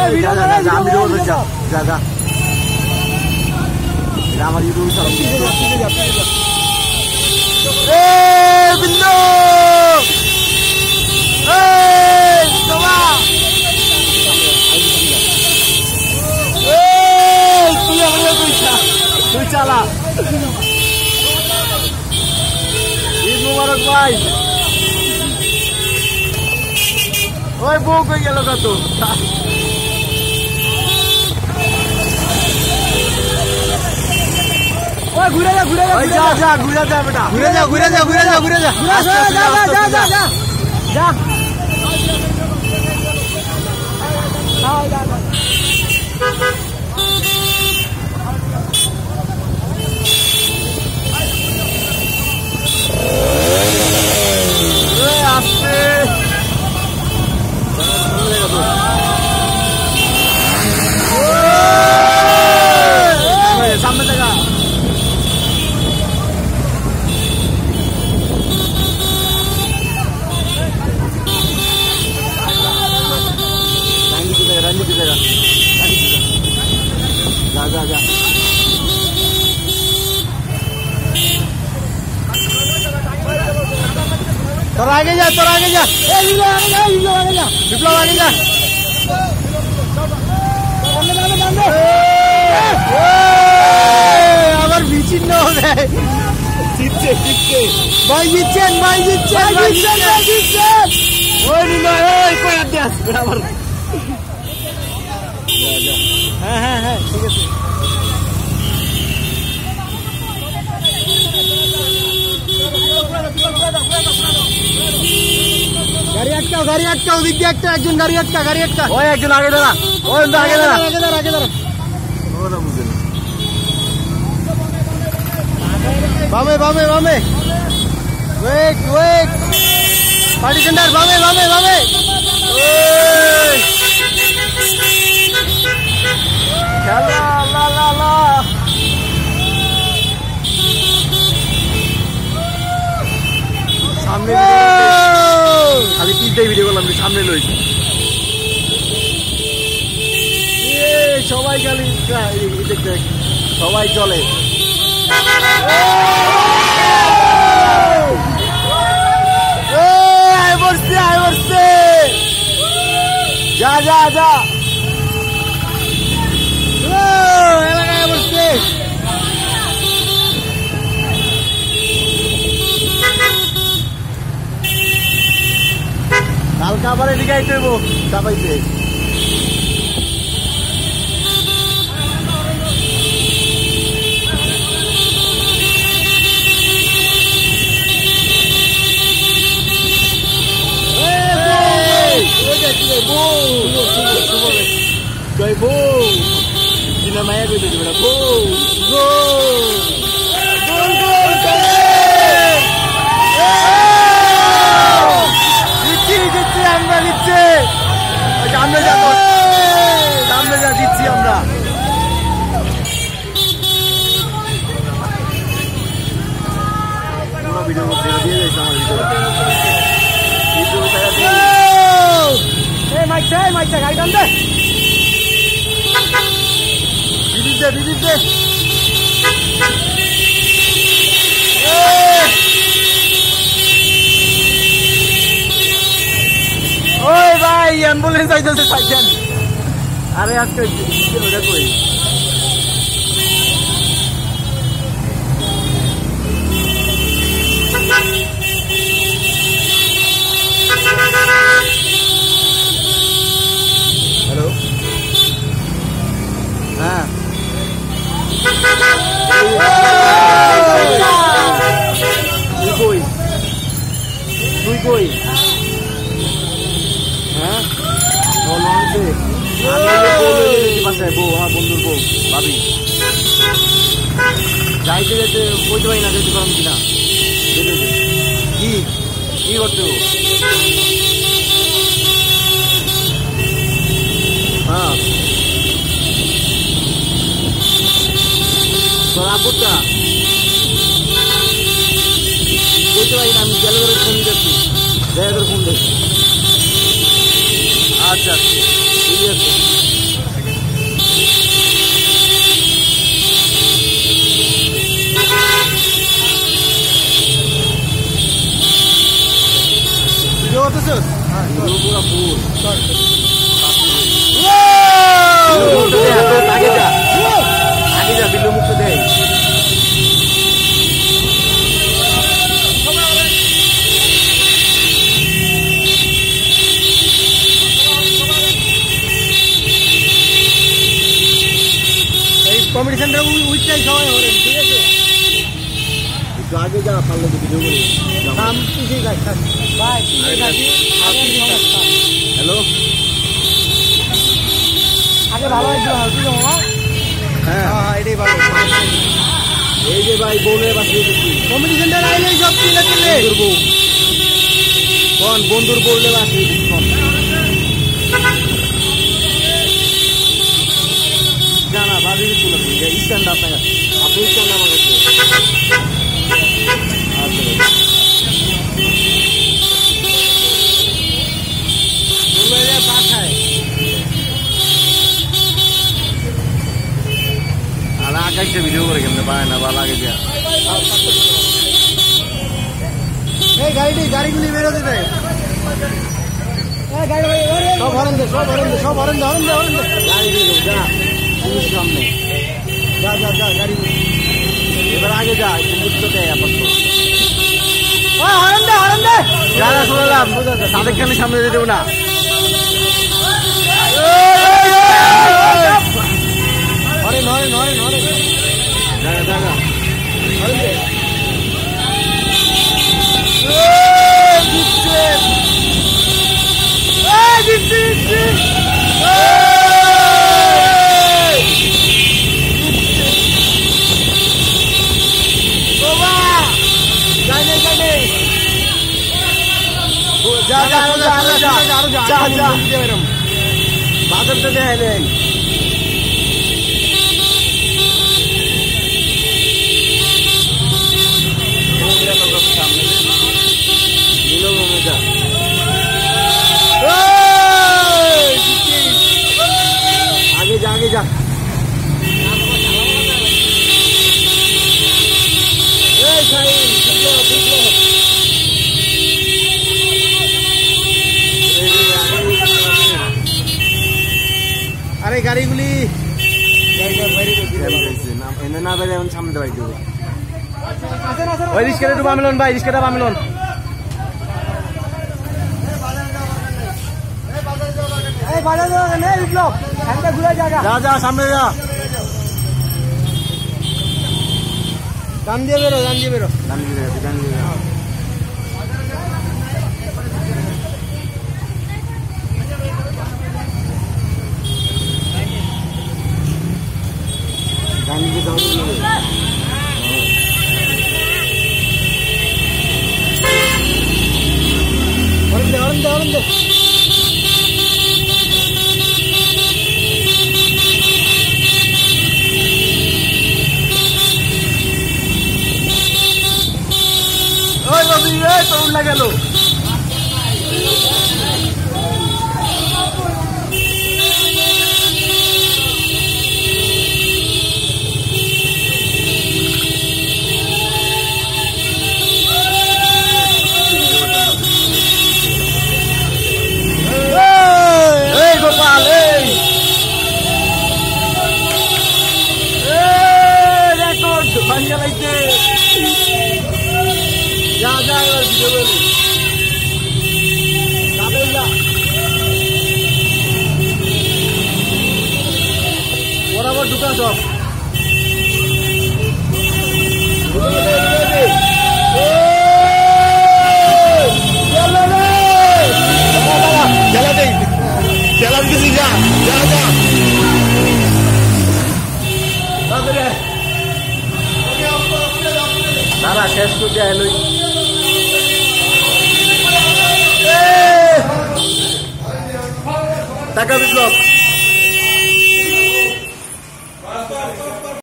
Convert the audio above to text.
আমি দেবো যা যা যা আমার ইউটিউব বিন্দু তুই চালা ঈদ মুবারক ভাই ওই বউ কই গেল কত ঘুরে যা ঘুরে যা যা ঘুরে যা বেটা ঘুরে যা ঘুরে যা ঘুরে যা ঘুরে যা যা যা যা যা আসছে সামনে জায়গা रानी की जगह जा जा जा তোর আগে যা বিপ্লব আগে যা আবার বিচ্ছিন্ন হবে জিতছে ভাই জিতছেন ওই নিলয় ওই কই আড্ডে আসবে আবার হ্যাঁ ঠিক আছে গাড়ি আটকাও দিক দিয়ে একটা একজন গাড়ি আটকা ওই একজন আগে দাঁড়া ওই আগে দাঁড়া বামে ওয়েট পার্টি সেন্টার বামে খেলা সামনে আমি তিনটাই ভিডিও করলাম সামনে লইছি সবাই খালি সবাই চলে বসছে যা এলাকায় বসছে কালকে আবার এদিকে আইতে হইব চাপাইতে Namanya gitu gimana? Gol! Dici আমরা দিচ্ছি সামনে যা দিচ্ছি আমরা ভিডিও দিয়ে দিয়েছি আমার ভিডিও মাইকটা গাড়ি টান দে দিদি ওই ভাই অ্যাম্বুলেন্স আইতেছে সাইকেল আরে আজকে ওটা কই হ্যালো হ্যাঁ তুই কই হ্যাঁ বউ আমার বন্ধুর বউ ভাবি যাইতে যেতে বলতে পারি না যেতে পারলাম কিনা কি করতে হ্যাঁ তোর আপুরটা বলতে পারি না আমি গেলে ধরে ফোন দেখছি দেখা ধরে ফোন দেখছি আচ্ছা ঠিক আছে আগে যা বিলু মুক্ত দেয়। এই কম্পিটিশনটা উইকটাই সবাই হবে, ঠিক আছে? একটু আগে যা, পারলে তো ভিডিও করি। নাম পিছিয়ে যাই ভাই, হ্যালো, আগে ভালো হয়েছিল। হ্যাঁ এটাই ভালো। এই যে ভাই বউলে বাঁচিয়ে দিচ্ছি কম্পিটিশনটা আইলে সব কিনে কিনে বউ কোন বন্ধুর বউলে বাঁচিয়ে দিচ্ছি জানা ভাবি কিছু না স্ট্যান্ড আপনার আপনি স্ট্যান্ড আমার কাছে পাঠায় আর আকাশটা ভিডিও করে কেমনে পায় না বা লাগে যা এই গাড়িগুলি বেরোতে দেয় সব হরেন দে গাড়ি দিয়ে দেবো যা সামনে যা গাড়ি এবার আগে যা মুক্ত দেয় আপাতত হরেন দে যারা শুনলাম তাদের খানে সামনে যেতে দেবো না হরেন জায়গা হরেন দে বাদরটা দেয় নেই आगे जा अरे गाड़ीगुली ना बेरे सामने भाई रिक्शा डुबा मिलन भाई रिक्शा डुबा मिलन जा सामने जा दान दिए बेरो तो उड़ लगे लो गोपाल जा बराबर ढुका सब सारा शेष को क्या है लोग টাকা বিপ্লব।